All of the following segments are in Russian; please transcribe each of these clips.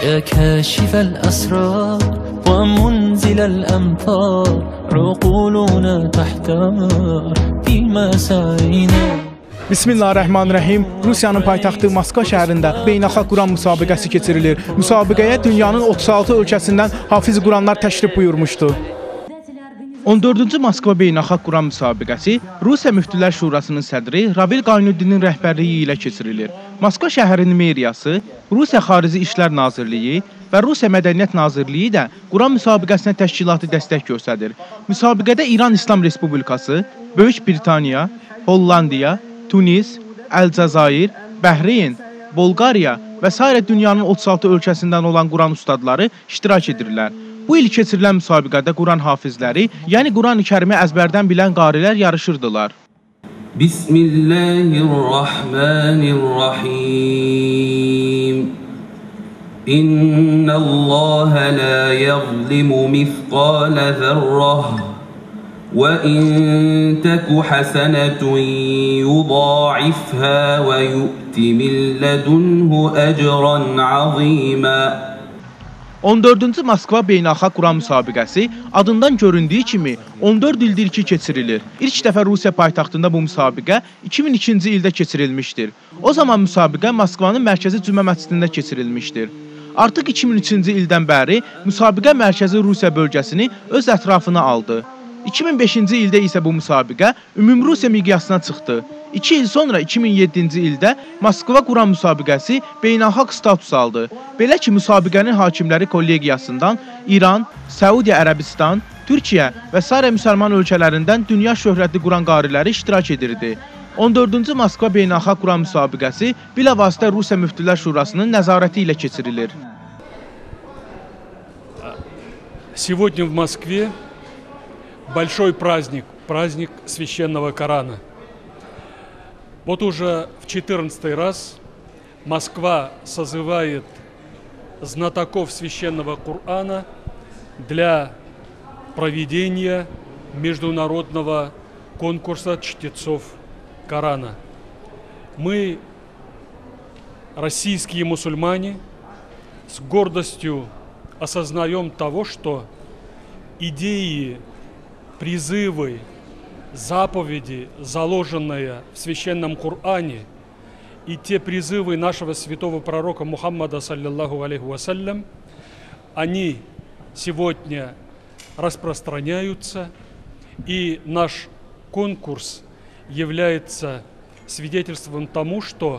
يا كاشف الأسرار ومنزل الأمطار عقولنا تحتار في مساعينا. Bismillahirrahmanirrahim. Rusiyanın paytaxtı Moskva şəhərində beynəlxalq Quran müsabiqəsi keçirilir. Müsabiqəyə dünyanın 36 ölkəsindən hafiz Quranlar təşrif buyurmuşdu. 14-cü Moskva beynəlxalq Quran müsabiqəsi Rusiya Müftülər Şurasının sədri Ravil Qaynuddinin rəhbərliyi ilə keçirilir. Moskva şəhərinin meriyası, Rusiya Xarici İşlər Nazirliyi və Rusiya Mədəniyyət Nazirliyi də Quran müsabiqəsinə təşkilatı dəstək göstərir. Müsabiqədə İran İslam Respublikası, Böyük Britaniya, Hollandiya, Tunis, Əlcəzair, Bəhreyn, Bolqariya və s. dünyanın 36 ölkəsindən olan Quran ustadları iştirak edirlər. Bu il keçirilən müsabiqədə Quran hafizləri, yəni Quran-ı Kərimi əzbərdən bilən qarilər yarışırdılar. Bismillahirrahmanirrahim. İnnallâhe lâ yezlimu mithqâle zerrah. وَإِن تَكُ حَسَنَةٌ يُضَاعِفْهَا وَيُؤْتِ مِن لَّدُنْهُ أَجْرًا عَظِيمًا. 14-cü Moskva beynəlxalq Quran müsabiqəsi adından göründüyü kimi 14 ildir ki keçirilir. İlk dəfə Rusiya paytaxtında bu müsabiqə 2002-ci ildə keçirilmişdir. O zaman müsabiqə Moskvanın mərkəzi Cümə məscidində keçirilmişdir. Artıq 2003-cü ildən bəri müsabiqə mərkəzi Rusiya bölgəsini öz ətrafına aldı. 2005-ci ildə isə bu müsabiqə Ümumrusiya miqyasına çıxdı. 2 il sonra 2007-ci ildə Moskva Quran müsabiqəsi beynəlxalq status aldı. Belə ki, müsabiqənin hakimləri kollegiyasından İran, Səudiyyə Ərəbistan, Türkiyə və s. müsəlman ölkələrindən dünya şöhrətli Quran qariləri iştirak edirdi. 14-cü Moskva beynəlxalq Quran müsabiqəsi bilavasitə Rusiya Müftülər Şurasının nəzarəti ilə keçirilir. Сегодня в Москве большой праздник, праздник священного Корана. Вот уже в 14-й раз Москва созывает знатоков священного Корана для проведения международного конкурса чтецов Корана. Мы, российские мусульмане, с гордостью осознаем того, что идеи, призывы, заповеди, заложенные в священном Коране, и те призывы нашего святого пророка Мухаммада, саллиллаху алейхи вассалям, они сегодня распространяются, и наш конкурс является свидетельством тому, что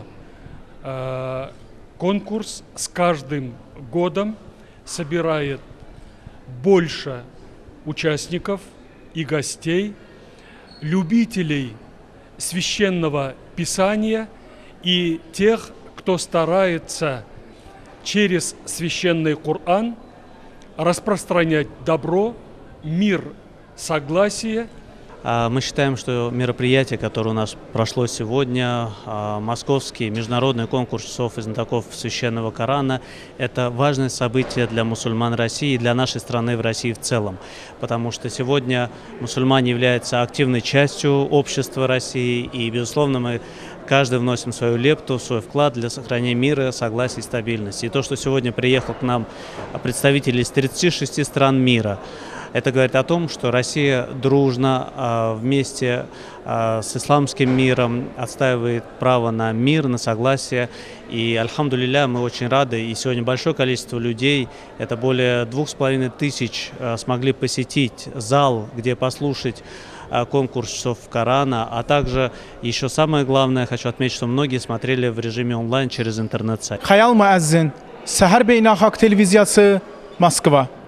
конкурс с каждым годом собирает больше участников и гостей, любителей священного писания и тех, кто старается через священный Коран распространять добро, мир, согласие. Мы считаем, что мероприятие, которое у нас прошло сегодня, Московский международный конкурс чтецов и знатоков священного Корана, это важное событие для мусульман России и для нашей страны в России в целом. Потому что сегодня мусульмане являются активной частью общества России, и, безусловно, мы каждый вносим свою лепту, свой вклад для сохранения мира, согласия и стабильности. И то, что сегодня приехал к нам представители из 36 стран мира, это говорит о том, что Россия дружно вместе с исламским миром отстаивает право на мир, на согласие. И, альхамдулилля, мы очень рады. И сегодня большое количество людей, это более 2500, смогли посетить зал, где послушать конкурс чтецов Корана. А также, еще самое главное, хочу отметить, что многие смотрели в режиме онлайн через интернет-сайт. Xəyal Müəzzin, Səhər Beynəlxalq Televiziyası, Moskva.